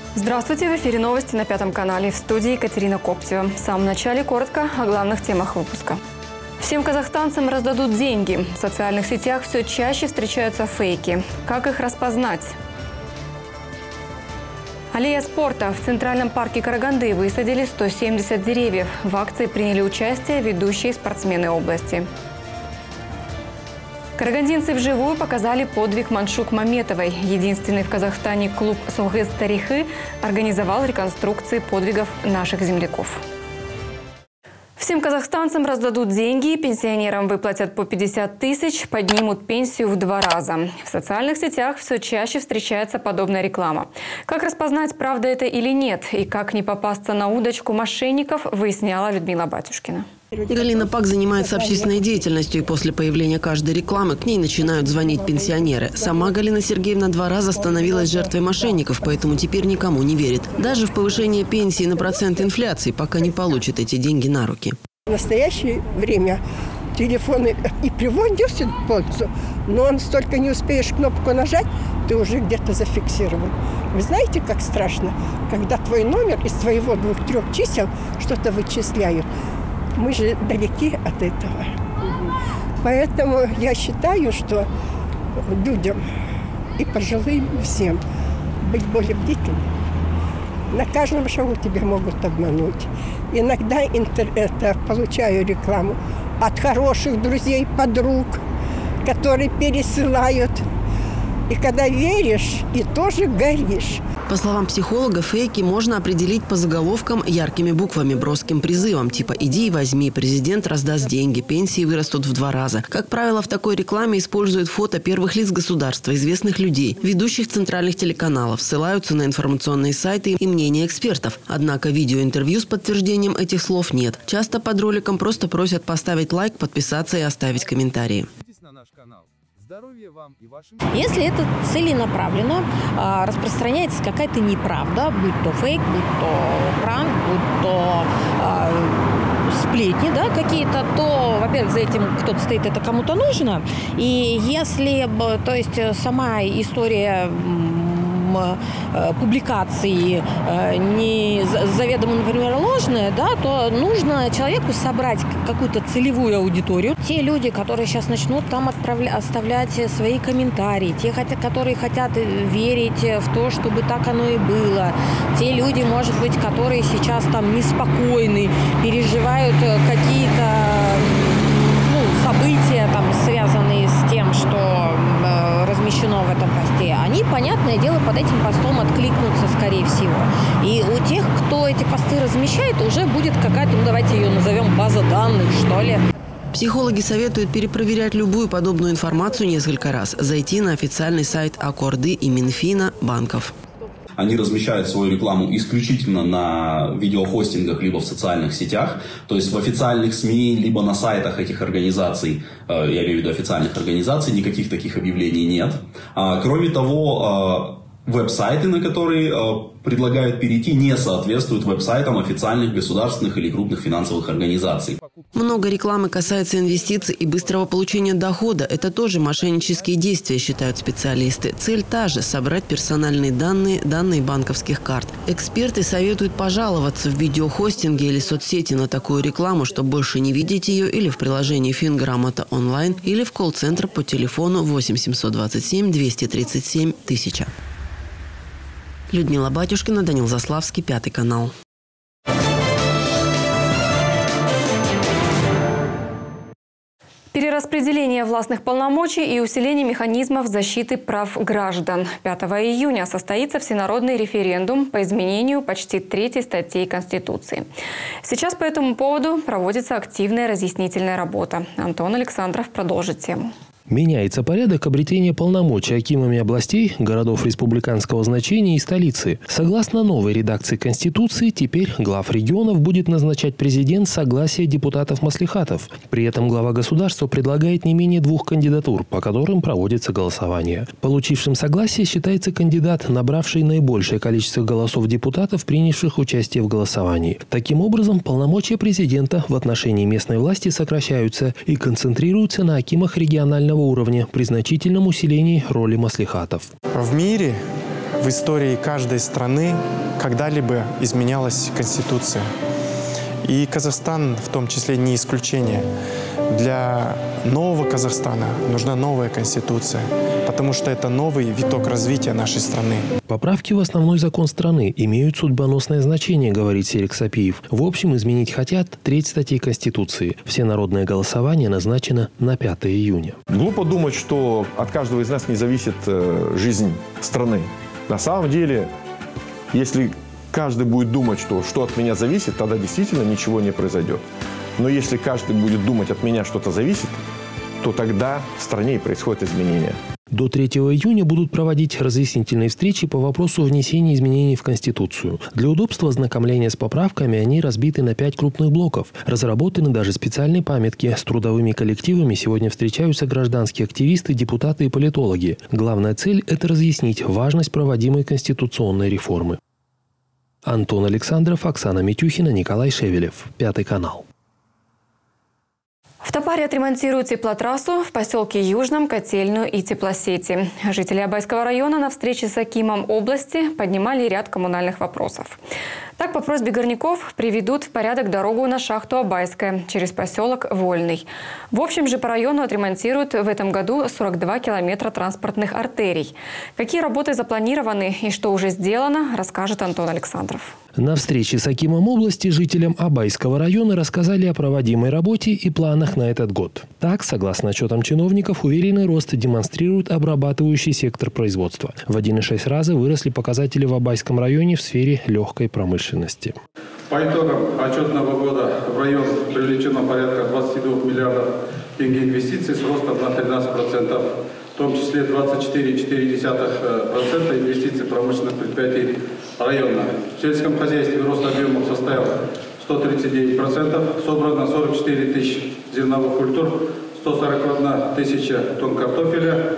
Здравствуйте, в эфире новости на Пятом канале. В студии Екатерина Коптева. В самом начале коротко о главных темах выпуска. Всем казахстанцам раздадут деньги. В социальных сетях все чаще встречаются фейки. Как их распознать? Аллея спорта. В Центральном парке Караганды высадили 170 деревьев. В акции приняли участие ведущие спортсмены области. Карагандинцы вживую показали подвиг Маншук Маметовой. Единственный в Казахстане клуб «Совгез Тарихы» организовал реконструкции подвигов наших земляков. Всем казахстанцам раздадут деньги, пенсионерам выплатят по 50 тысяч, поднимут пенсию в 2 раза. В социальных сетях все чаще встречается подобная реклама. Как распознать, правда это или нет, и как не попасться на удочку мошенников, выясняла Людмила Батюшкина. Галина Пак занимается общественной деятельностью, и после появления каждой рекламы к ней начинают звонить пенсионеры. Сама Галина Сергеевна 2 раза становилась жертвой мошенников, поэтому теперь никому не верит. Даже в повышение пенсии на процент инфляции, пока не получит эти деньги на руки. В настоящее время телефоны и приводят в пользу, но он столько не успеешь кнопку нажать, ты уже где-то зафиксирован. Вы знаете, как страшно, когда твой номер из твоего 2-3 чисел что-то вычисляют. Мы же далеки от этого. Поэтому я считаю, что людям и пожилым всем быть более бдительными. На каждом шагу тебя могут обмануть. Иногда получаю рекламу от хороших друзей, подруг, которые пересылают. И когда веришь, и тоже горишь. По словам психолога, фейки можно определить по заголовкам яркими буквами, броским призывом, типа «иди и возьми», «президент раздаст деньги», «пенсии вырастут в 2 раза». Как правило, в такой рекламе используют фото первых лиц государства, известных людей, ведущих центральных телеканалов, ссылаются на информационные сайты и мнения экспертов. Однако видеоинтервью с подтверждением этих слов нет. Часто под роликом просто просят поставить лайк, подписаться и оставить комментарии. Если это целенаправленно распространяется какая-то неправда, будь то фейк, будь то пранк, будь то сплетни, да, какие-то, то, во-первых, за этим кто-то стоит, это кому-то нужно. И если, то есть, сама история публикации не заведомо, например, ложная, да, то нужно человеку собрать какую-то целевую аудиторию. Те люди, которые сейчас начнут там оставлять свои комментарии, те, которые хотят верить в то, чтобы так оно и было, те люди, может быть, которые сейчас там неспокойны, переживают какие-то события, там, связанные с тем, что размещено в этом посте, они, понятное дело, под этим постом откликнутся, скорее всего. И у тех, кто эти посты размещает, уже будет какая-то, давайте ее назовем, база данных, что ли. Психологи советуют перепроверять любую подобную информацию несколько раз, зайти на официальный сайт Акорды и Минфина банков. Они размещают свою рекламу исключительно на видеохостингах либо в социальных сетях, то есть в официальных СМИ, либо на сайтах этих организаций, я имею в виду официальных организаций, никаких таких объявлений нет. Кроме того, веб-сайты, на которые предлагают перейти, не соответствуют веб-сайтам официальных государственных или крупных финансовых организаций. Много рекламы касается инвестиций и быстрого получения дохода. Это тоже мошеннические действия, считают специалисты. Цель та же – собрать персональные данные банковских карт. Эксперты советуют пожаловаться в видеохостинге или соцсети на такую рекламу, чтобы больше не видеть ее, или в приложении «Финграмота онлайн», или в колл-центр по телефону 8 727 237 1000. Людмила Батюшкина, Данил Заславский, Пятый канал. Перераспределение властных полномочий и усиление механизмов защиты прав граждан. 5 июня состоится всенародный референдум по изменению почти 3-й статьи Конституции. Сейчас по этому поводу проводится активная разъяснительная работа. Антон Александров продолжит тему. Меняется порядок обретения полномочий акимами областей, городов республиканского значения и столицы. Согласно новой редакции Конституции, теперь глав регионов будет назначать президент с согласия депутатов-маслихатов. При этом глава государства предлагает не менее 2 кандидатур, по которым проводится голосование. Получившим согласие считается кандидат, набравший наибольшее количество голосов депутатов, принявших участие в голосовании. Таким образом, полномочия президента в отношении местной власти сокращаются и концентрируются на акимах регионального уровня при значительном усилении роли маслихатов. В мире в истории каждой страны когда-либо изменялась Конституция. И Казахстан в том числе не исключение. Для нового Казахстана нужна новая Конституция, потому что это новый виток развития нашей страны. Поправки в основной закон страны имеют судьбоносное значение, говорит Серик Сапиев. В общем, изменить хотят треть статей Конституции. Всенародное голосование назначено на 5 июня. Глупо думать, что от каждого из нас не зависит жизнь страны. На самом деле, если каждый будет думать, что от меня зависит, тогда действительно ничего не произойдет. Но если каждый будет думать, от меня что-то зависит, то тогда в стране и происходят изменения. До 3 июня будут проводить разъяснительные встречи по вопросу внесения изменений в Конституцию. Для удобства ознакомления с поправками они разбиты на 5 крупных блоков. Разработаны даже специальные памятки. С трудовыми коллективами сегодня встречаются гражданские активисты, депутаты и политологи. Главная цель – это разъяснить важность проводимой конституционной реформы. Антон Александров, Оксана Митюхина, Николай Шевелев. 5 канал. В Топаре отремонтируют теплотрассу в поселке Южном, котельную и теплосети. Жители Абайского района на встрече с акимом области поднимали ряд коммунальных вопросов. Так, по просьбе горняков приведут в порядок дорогу на шахту Абайская через поселок Вольный. В общем же по району отремонтируют в этом году 42 километра транспортных артерий. Какие работы запланированы и что уже сделано, расскажет Антон Александров. На встрече с акимом области жителям Абайского района рассказали о проводимой работе и планах на этот год. Так, согласно отчетам чиновников, уверенный рост демонстрирует обрабатывающий сектор производства. В 1,6 раза выросли показатели в Абайском районе в сфере легкой промышленности. По итогам отчетного года в район привлечено порядка 22 миллиардов тенге инвестиций с ростом на 13%. В том числе 24,4% инвестиций промышленных предприятий района. В сельском хозяйстве рост объемов составил 139%, собрано 44 тысячи зерновых культур, 141 тысяча тонн картофеля,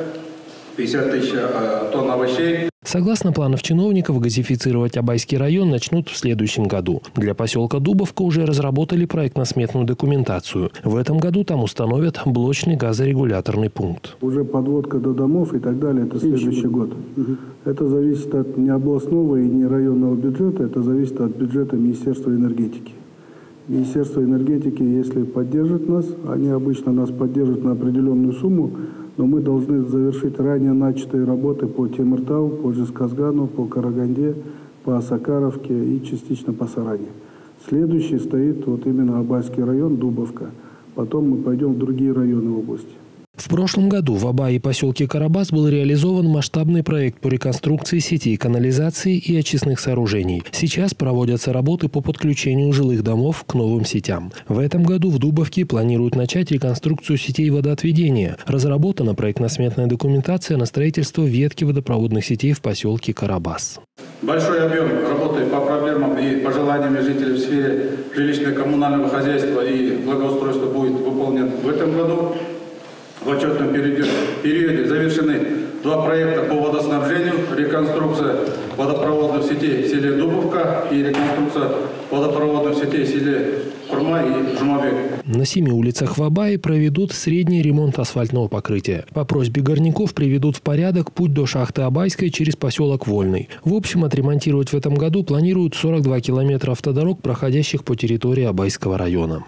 50 тысяч тонн овощей. Согласно планов чиновников, газифицировать Абайский район начнут в следующем году. Для поселка Дубовка уже разработали проектно-сметную документацию. В этом году там установят блочный газорегуляторный пункт. Уже подводка до домов и так далее – это следующий год. Это зависит от не областного и не районного бюджета, это зависит от бюджета Министерства энергетики. Министерство энергетики, если поддержит нас, они обычно нас поддержат на определенную сумму, но мы должны завершить ранее начатые работы по Темиртау, по Жезказгану, по Караганде, по Сакаровке и частично по Саране. Следующий стоит вот именно Абайский район, Дубовка. Потом мы пойдем в другие районы области. В прошлом году в Абае и поселке Карабас был реализован масштабный проект по реконструкции сетей канализации и очистных сооружений. Сейчас проводятся работы по подключению жилых домов к новым сетям. В этом году в Дубовке планируют начать реконструкцию сетей водоотведения. Разработана проектно-сметная документация на строительство ветки водопроводных сетей в поселке Карабас. Большой объем работы по проблемам и пожеланиями жителей в сфере жилищно-коммунального хозяйства и благоустройства будет выполнен в этом году. В отчетном периоде завершены 2 проекта по водоснабжению, реконструкция водопроводных сетей в селе Дубовка и реконструкция водопроводных сетей в селе Курма и Жумабек. На 7 улицах в Абае проведут средний ремонт асфальтного покрытия. По просьбе горняков приведут в порядок путь до шахты Абайской через поселок Вольный. В общем, отремонтировать в этом году планируют 42 километра автодорог, проходящих по территории Абайского района.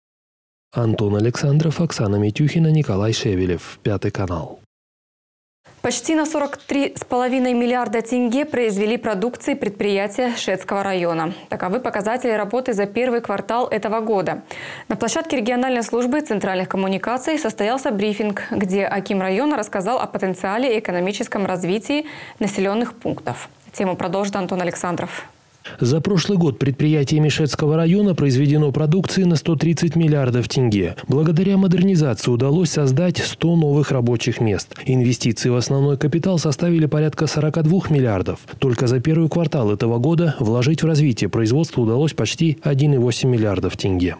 Антон Александров, Оксана Митюхина, Николай Шевелев. 5 канал. Почти на 43,5 миллиарда тенге произвели продукции предприятия Шетского района. Таковы показатели работы за первый квартал этого года. На площадке региональной службы центральных коммуникаций состоялся брифинг, где аким района рассказал о потенциале и экономическом развитии населенных пунктов. Тему продолжит Антон Александров. За прошлый год предприятиями Шетского района произведено продукции на 130 миллиардов тенге. Благодаря модернизации удалось создать 100 новых рабочих мест. Инвестиции в основной капитал составили порядка 42 миллиардов. Только за первый квартал этого года вложить в развитие производства удалось почти 1,8 миллиардов тенге.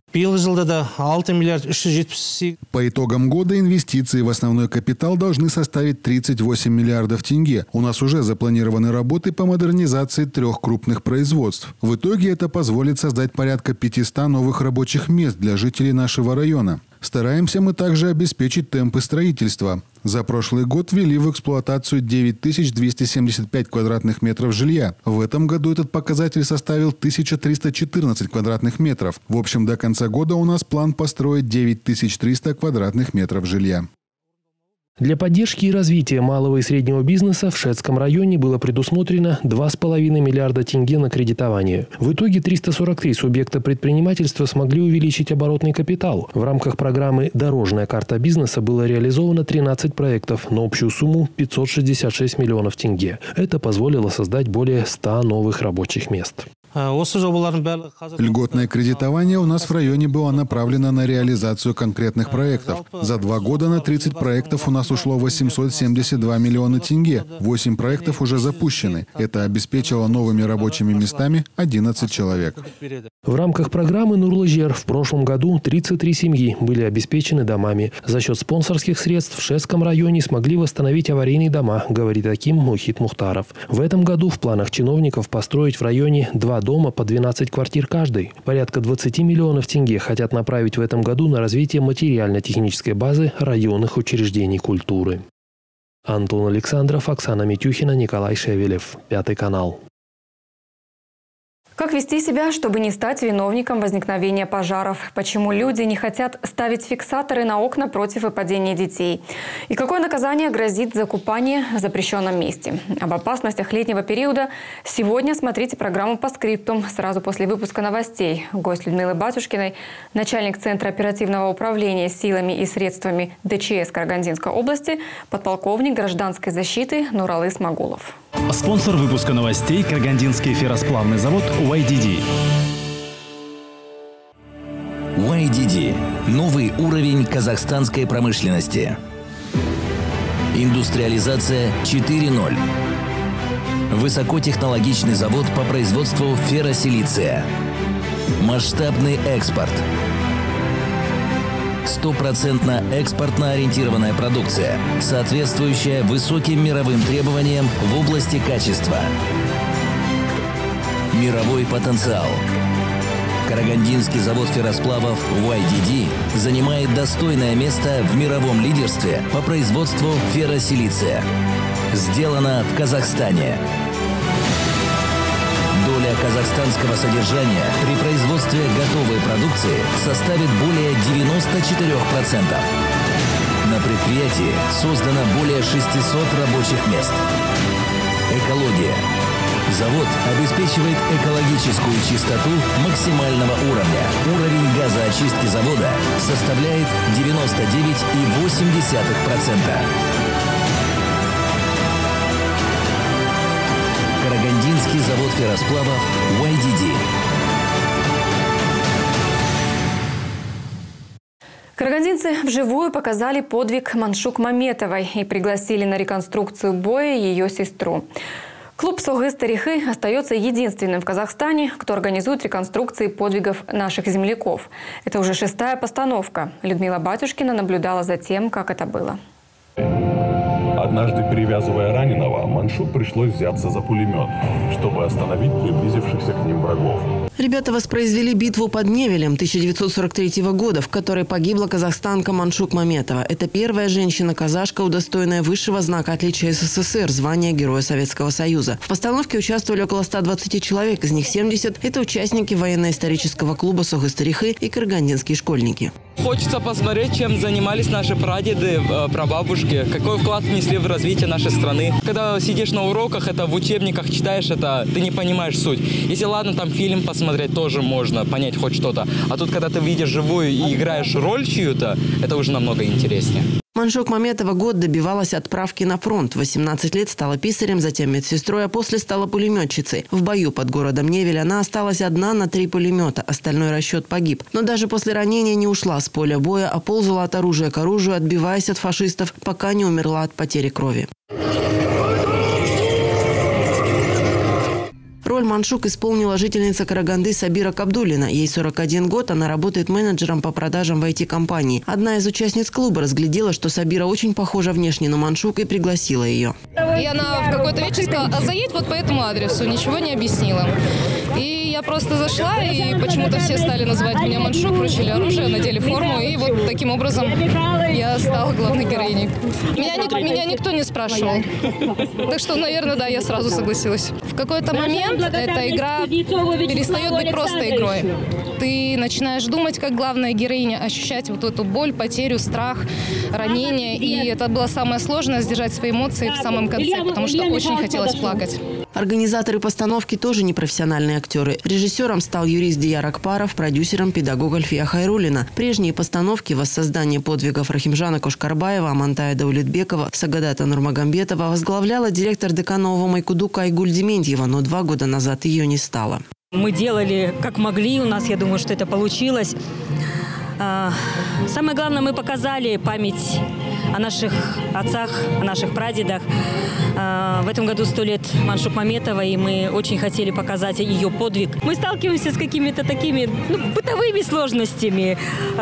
По итогам года инвестиции в основной капитал должны составить 38 миллиардов тенге. У нас уже запланированы работы по модернизации 3 крупных производств. В итоге это позволит создать порядка 500 новых рабочих мест для жителей нашего района. Стараемся мы также обеспечить темпы строительства. За прошлый год ввели в эксплуатацию 9275 квадратных метров жилья. В этом году этот показатель составил 1314 квадратных метров. В общем, до конца года у нас план построить 9300 квадратных метров жилья. Для поддержки и развития малого и среднего бизнеса в Шацком районе было предусмотрено 2,5 миллиарда тенге на кредитование. В итоге 343 субъекта предпринимательства смогли увеличить оборотный капитал. В рамках программы «Дорожная карта бизнеса» было реализовано 13 проектов на общую сумму 566 миллионов тенге. Это позволило создать более 100 новых рабочих мест. Льготное кредитование у нас в районе было направлено на реализацию конкретных проектов. За 2 года на 30 проектов у нас ушло 872 миллиона тенге. 8 проектов уже запущены. Это обеспечило новыми рабочими местами 11 человек. В рамках программы «Нурлы-Жер» в прошлом году 33 семьи были обеспечены домами. За счет спонсорских средств в Шацком районе смогли восстановить аварийные дома, говорит Аким Мухит Мухтаров. В этом году в планах чиновников построить в районе 2 дома по 12 квартир каждый. Порядка 20 миллионов тенге хотят направить в этом году на развитие материально-технической базы районных учреждений культуры. Антон Александров, Оксана Митюхина, Николай Шевелев. 5 канал. Как вести себя, чтобы не стать виновником возникновения пожаров? Почему люди не хотят ставить фиксаторы на окна против выпадения детей? И какое наказание грозит за купание в запрещенном месте? Об опасностях летнего периода сегодня смотрите программу «По скриптум» сразу после выпуска новостей. Гость Людмилы Батюшкиной, начальник Центра оперативного управления силами и средствами ДЧС Карагандинской области, подполковник гражданской защиты Нуралы Смагулов. Спонсор выпуска новостей – Карагандинский ферросплавный завод YDD. YDD – новый уровень казахстанской промышленности. Индустриализация 4.0. Высокотехнологичный завод по производству ферросилиция. Масштабный экспорт. 100% экспортно ориентированная продукция, соответствующая высоким мировым требованиям в области качества. Мировой потенциал. Карагандинский завод ферросплавов YDD занимает достойное место в мировом лидерстве по производству ферросилиция. Сделано в Казахстане. Доля казахстанского содержания при производстве готовой продукции составит более 94%. На предприятии создано более 600 рабочих мест. Экология. Завод обеспечивает экологическую чистоту максимального уровня. Уровень газоочистки завода составляет 99,8%. Карагандинский завод ферросплавов YDD. Карагандинцы вживую показали подвиг Маншук Маметовой и пригласили на реконструкцию боя ее сестру. Клуб «Согыз-Тарихы» остается единственным в Казахстане, кто организует реконструкции подвигов наших земляков. Это уже 6-я постановка. Людмила Батюшкина наблюдала за тем, как это было. Однажды, перевязывая раненого, Маншук пришлось взяться за пулемет, чтобы остановить приблизившихся к ним врагов. Ребята воспроизвели битву под Невелем 1943 года, в которой погибла казахстанка Маншук Маметова. Это первая женщина-казашка, удостоенная высшего знака отличия СССР, звания Героя Советского Союза. В постановке участвовали около 120 человек, из них 70 – это участники военно-исторического клуба «Согыз-Тарихы» и карагандинские школьники. Хочется посмотреть, чем занимались наши прадеды, прабабушки, какой вклад внесли в развитие нашей страны. Когда сидишь на уроках, это в учебниках читаешь, это ты не понимаешь суть. Если ладно, там фильм посмотреть, тоже можно понять хоть что-то. А тут, когда ты видишь живую и играешь роль чью-то, это уже намного интереснее. Маншук Маметова год добивалась отправки на фронт. 18 лет стала писарем, затем медсестрой, а после стала пулеметчицей. В бою под городом Невель она осталась одна на 3 пулемета. Остальной расчет погиб. Но даже после ранения не ушла с поля боя, а ползала от оружия к оружию, отбиваясь от фашистов, пока не умерла от потери крови. роль Маншук исполнила жительница Караганды Сабира Кабдулина. Ей 41 год, она работает менеджером по продажам в IT-компании. Одна из участниц клуба разглядела, что Сабира очень похожа внешне на Маншук и пригласила ее. И она в какой-то вечер сказала: а заедь вот по этому адресу, ничего не объяснила. И я просто зашла, и почему-то все стали называть меня Маншук, вручили оружие, надели форму, и вот таким образом я стала главной героиней. Меня никто не спрашивал. Так что, наверное, да, я сразу согласилась. В какой-то момент эта игра перестает быть просто игрой. Ты начинаешь думать, как главная героиня, ощущать вот эту боль, потерю, страх, ранение. И это было самое сложное — сдержать свои эмоции в самом конце, потому что очень хотелось плакать. Организаторы постановки тоже непрофессиональные актеры. Режиссером стал юрист Дияр Акпаров, продюсером педагог Альфия Хайруллина. Прежние постановки «Воссоздание подвигов» Рахимжана Кошкарбаева, Амантая Даулетбекова, Сагадата Нурмагомбетова возглавляла директор ДК Нового Майкудука Айгуль Дементьева, но 2 года назад ее не стало. Мы делали как могли, у нас, я думаю, что это получилось. Самое главное, мы показали память о наших отцах, о наших прадедах. В этом году 100 лет Маншук Маметовой, и мы очень хотели показать ее подвиг. Мы сталкиваемся с какими-то такими бытовыми сложностями.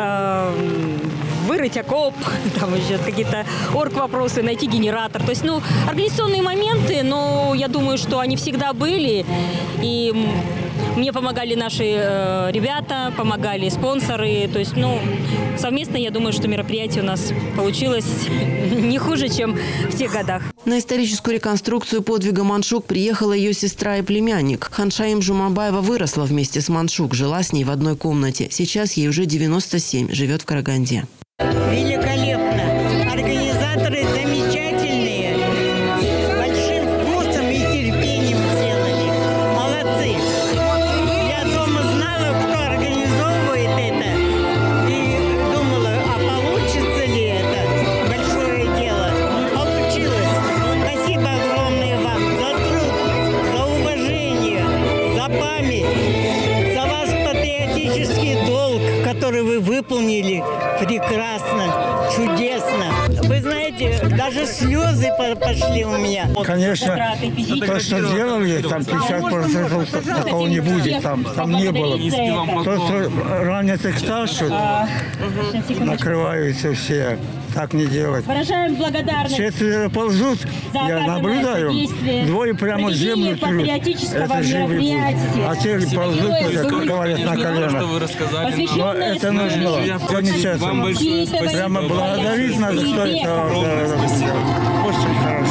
Вырыть окоп, там еще какие-то орг-вопросы, найти генератор. То есть, организационные моменты, но я думаю, что они всегда были. И мне помогали наши ребята, помогали спонсоры. То есть, совместно, я думаю, что мероприятие у нас получилось не хуже, чем в тех годах. На историческую реконструкцию подвига Маншук приехала ее сестра и племянник. Ханшаим Жумабаева выросла вместе с Маншук, жила с ней в одной комнате. Сейчас ей уже 97, живет в Караганде. Великолепно. Организаторы замечательные. Большим вкусом и терпением сделали. Молодцы. Я дома знала, кто организовывает это. И думала, а получится ли это большое дело. Получилось. Спасибо огромное вам за труд, за уважение, за память, за ваш патриотический долг, который вы выполнили прекрасно, чудесно. Вы знаете, даже слезы пошли у меня. Конечно, то, что делали, там 50% такого не будет, там не было. То, что ранятых тащат, накрываются все. Так не делать. Выражаем благодарность. 4 ползут, я наблюдаю. 2 прямо в землю трут. Это живые будут. А те ползут, как говорят, на коленах. Но это нужно. Это нечестно. Прямо благодарить надо, кто это сделал. Очень хорошо.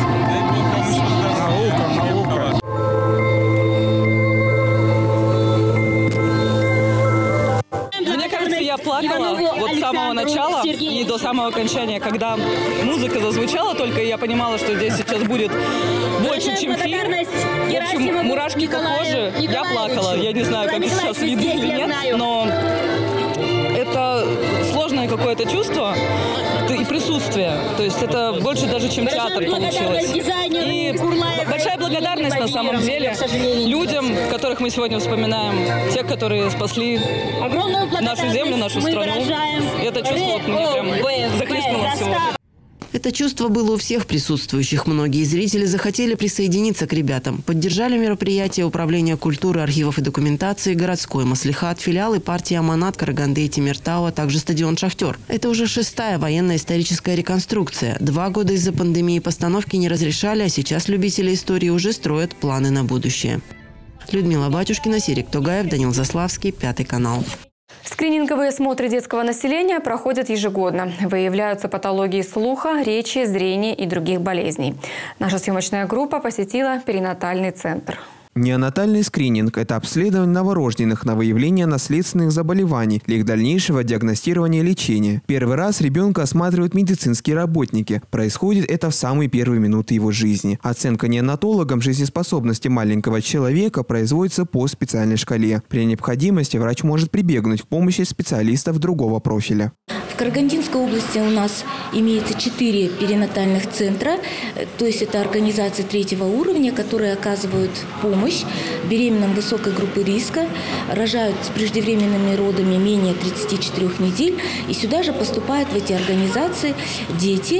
Наука. Я плакала вот с самого начала и до самого окончания, когда музыка зазвучала, только я понимала, что здесь сейчас будет больше, чем фильм. В общем, мурашки по коже. Я плакала. Я не знаю, как сейчас видно или нет, но это сложное какое-то чувство и присутствие. То есть это больше даже, чем театр получилось. И большая благодарность на самом деле людям, которых мы сегодня вспоминаем, тех, которые спасли нашу землю, нашу страну. И это чувство меня прям захлестнуло всего. Это чувство было у всех присутствующих. Многие зрители захотели присоединиться к ребятам. Поддержали мероприятие Управления культуры, архивов и документации, городской маслихат, филиалы партии «Аманат», Караганды и Тимиртау, а также стадион «Шахтер». Это уже 6-я военно-историческая реконструкция. 2 года из-за пандемии постановки не разрешали, а сейчас любители истории уже строят планы на будущее. Людмила Батюшкина, Серик Тогаев, Данил Заславский, 5 канал. Скрининговые осмотры детского населения проходят ежегодно. Выявляются патологии слуха, речи, зрения и других болезней. Наша съемочная группа посетила перинатальный центр. Неонатальный скрининг – это обследование новорожденных на выявление наследственных заболеваний для их дальнейшего диагностирования и лечения. Первый раз ребенка осматривают медицинские работники. Происходит это в самые первые минуты его жизни. Оценка неонатологом жизнеспособности маленького человека производится по специальной шкале. При необходимости врач может прибегнуть к помощи специалистов другого профиля. В В Карагандинской области у нас имеется 4 перинатальных центра, то есть это организации 3-го уровня, которые оказывают помощь беременным высокой группы риска, рожают с преждевременными родами менее 34 недель. И сюда же поступают в эти организации дети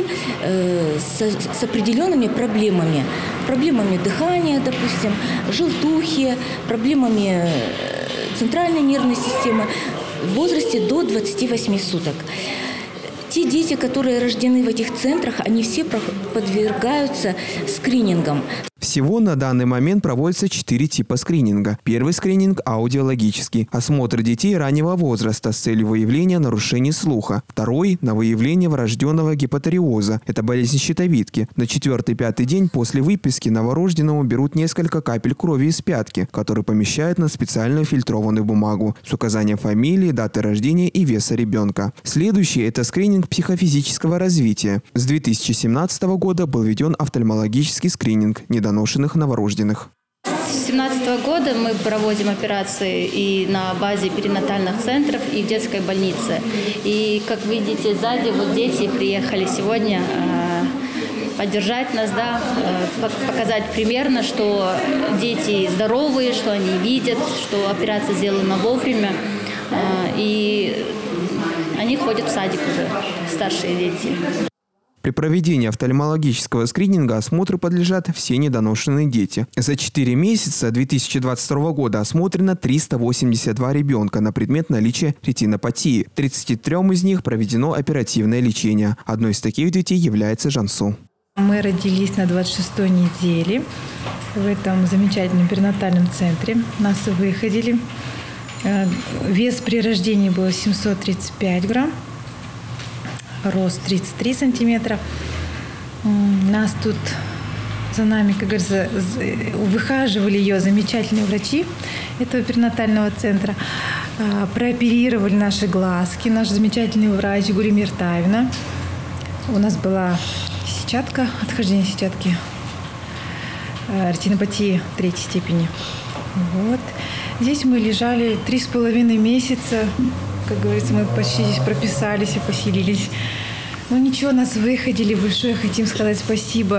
с определенными проблемами. Проблемами дыхания, допустим, желтухи, проблемами центральной нервной системы в возрасте до 28 суток. Те дети, которые рождены в этих центрах, они все подвергаются скринингам. Всего на данный момент проводится 4 типа скрининга. Первый скрининг – аудиологический. Осмотр детей раннего возраста с целью выявления нарушений слуха. Второй – на выявление врожденного гипотериоза. Это болезнь щитовидки. На 4-5 день после выписки новорожденному берут несколько капель крови из пятки, которые помещают на специальную фильтрованную бумагу с указанием фамилии, даты рождения и веса ребенка. Следующий – это скрининг психофизического развития. С 2017 года был введен офтальмологический скрининг недоношенных новорожденных. С 2017 года мы проводим операции и на базе перинатальных центров, и в детской больнице. И, как видите, сзади вот дети приехали сегодня поддержать нас, да, показать примерно, что дети здоровые, что они видят, что операция сделана вовремя. И они ходят в садик уже, старшие дети. При проведении офтальмологического скрининга осмотру подлежат все недоношенные дети. За 4 месяца 2022 года осмотрено 382 ребенка на предмет наличия ретинопатии. 33 из них проведено оперативное лечение. Одной из таких детей является Жансу. Мы родились на 26-й неделе в этом замечательном перинатальном центре. Нас выходили. Вес при рождении был 735 грамм. Рост 33 сантиметра. Нас тут за нами, как говорится, выхаживали ее замечательные врачи этого перинатального центра. Прооперировали наши глазки. Наш замечательный врач Гули Миртаевна. У нас была сетчатка, отхождение сетчатки, ретинопатия 3-й степени. Вот. Здесь мы лежали 3,5 месяца. Как говорится, мы почти здесь прописались и поселились. Ну ничего, нас выходили. Большое хотим сказать спасибо.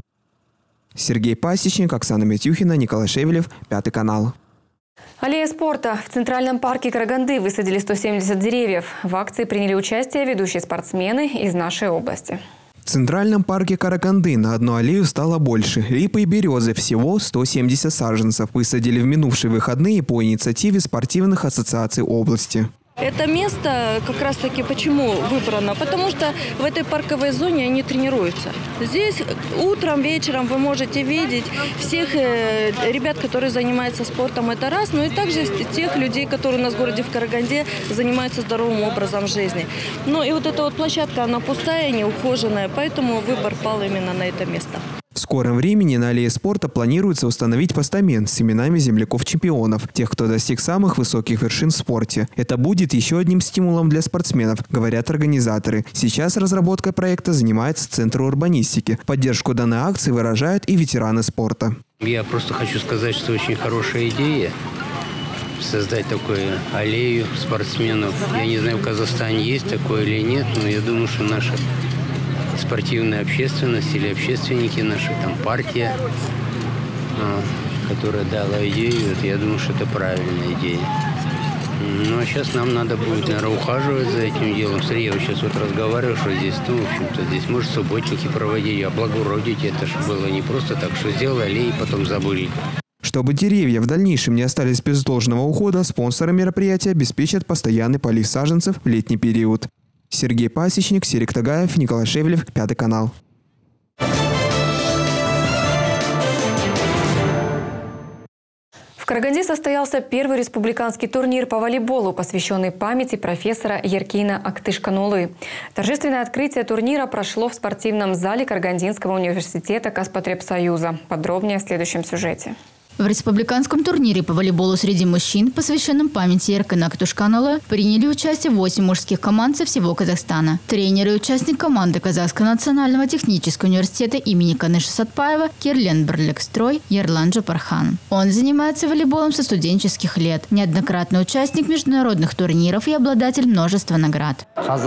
Сергей Пасечник, Оксана Митюхина, Николай Шевелев, 5 канал. Аллея спорта. В Центральном парке Караганды высадили 170 деревьев. В акции приняли участие ведущие спортсмены из нашей области. В Центральном парке Караганды на одну аллею стало больше. Липы и березы всего 170 саженцев высадили в минувшие выходные по инициативе спортивных ассоциаций области. Это место как раз-таки почему выбрано? Потому что в этой парковой зоне они тренируются. Здесь утром, вечером вы можете видеть всех ребят, которые занимаются спортом, это раз. Ну и также тех людей, которые у нас в городе в Караганде занимаются здоровым образом жизни. Ну и вот эта вот площадка, она пустая, неухоженная, поэтому выбор пал именно на это место. В скором времени на аллее спорта планируется установить постамент с именами земляков-чемпионов, тех, кто достиг самых высоких вершин в спорте. Это будет еще одним стимулом для спортсменов, говорят организаторы. Сейчас разработкой проекта занимается Центр урбанистики. Поддержку данной акции выражают и ветераны спорта. Я просто хочу сказать, что очень хорошая идея создать такую аллею спортсменов. Я не знаю, в Казахстане есть такое или нет, но я думаю, что наша спортивная общественность или общественники наши, там партия, которая дала идею, я думаю, что это правильная идея. Ну, а сейчас нам надо будет, наверное, ухаживать за этим делом. Смотри, я вот сейчас вот разговариваю, что здесь, ну, в общем-то, здесь, может, субботники проводить, облагородить это, же было не просто так, что сделали аллеи, потом забыли. Чтобы деревья в дальнейшем не остались без должного ухода, спонсоры мероприятия обеспечат постоянный полив саженцев в летний период. Сергей Пасечник, Серик Тагаев, Николай Шевелев, 5 канал. В Караганде состоялся первый республиканский турнир по волейболу, посвященный памяти профессора Еркина Актышканулы. Торжественное открытие турнира прошло в спортивном зале Карагандинского университета Казпотребсоюза. Подробнее в следующем сюжете. В республиканском турнире по волейболу среди мужчин, посвященном памяти Еркына Актушканулы, приняли участие 8 мужских команд со всего Казахстана. Тренер и участник команды Казахского национального технического университета имени Каныша Сатпаева Кирлен Берлекстрой Ерлан Джапархан. Он занимается волейболом со студенческих лет, неоднократный участник международных турниров и обладатель множества наград.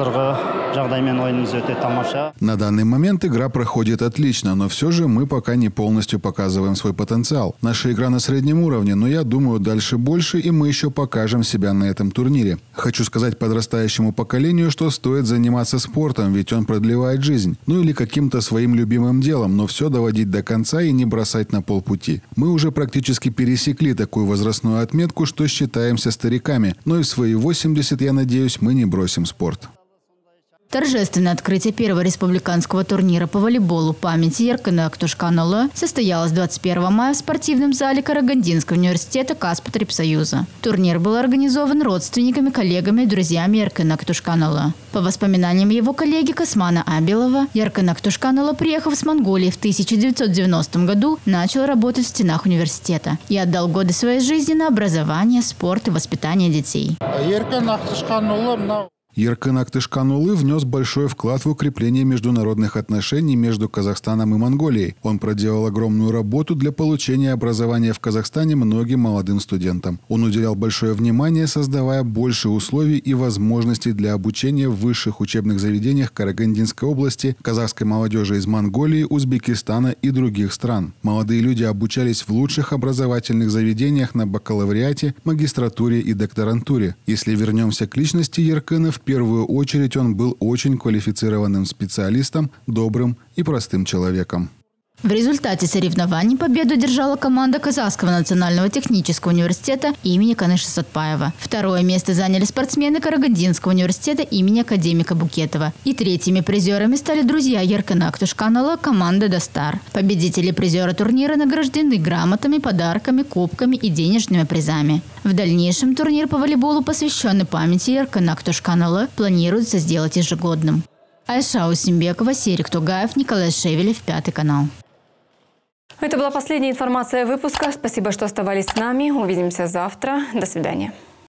На данный момент игра проходит отлично, но все же мы пока не полностью показываем свой потенциал. Наша игра на среднем уровне, но я думаю, дальше больше, и мы еще покажем себя на этом турнире. Хочу сказать подрастающему поколению, что стоит заниматься спортом, ведь он продлевает жизнь. Ну или каким-то своим любимым делом, но все доводить до конца и не бросать на полпути. Мы уже практически пересекли такую возрастную отметку, что считаемся стариками. Но и в свои 80, я надеюсь, мы не бросим спорт. Торжественное открытие первого республиканского турнира по волейболу памяти Еркына Актушканулы состоялось 21 мая в спортивном зале Карагандинского университета Каспотребсоюза. Турнир был организован родственниками, коллегами и друзьями Еркына Актушканулы. По воспоминаниям его коллеги Касмана Абилова, Еркын Актушканулы, приехав с Монголии в 1990 году, начал работать в стенах университета и отдал годы своей жизни на образование, спорт и воспитание детей. Еркын Актушканулы внес большой вклад в укрепление международных отношений между Казахстаном и Монголией. Он проделал огромную работу для получения образования в Казахстане многим молодым студентам. Он уделял большое внимание, создавая больше условий и возможностей для обучения в высших учебных заведениях Карагандинской области, казахской молодежи из Монголии, Узбекистана и других стран. Молодые люди обучались в лучших образовательных заведениях на бакалавриате, магистратуре и докторантуре. Если вернемся к личности Еркына, в первую очередь он был очень квалифицированным специалистом, добрым и простым человеком. В результате соревнований победу одержала команда Казахского национального технического университета имени Каныша Сатпаева. Второе место заняли спортсмены Карагандинского университета имени академика Букетова. И третьими призерами стали друзья Еркына Актушканулы, команда «Достар». Победители и призеры турнира награждены грамотами, подарками, кубками и денежными призами. В дальнейшем турнир по волейболу, посвященный памяти Еркына Актушканулы, планируется сделать ежегодным. Айша Усимбекова, Серик Тугаев, Николай Шевелев, 5 канал. Это была последняя информация выпуска. Спасибо, что оставались с нами. Увидимся завтра. До свидания.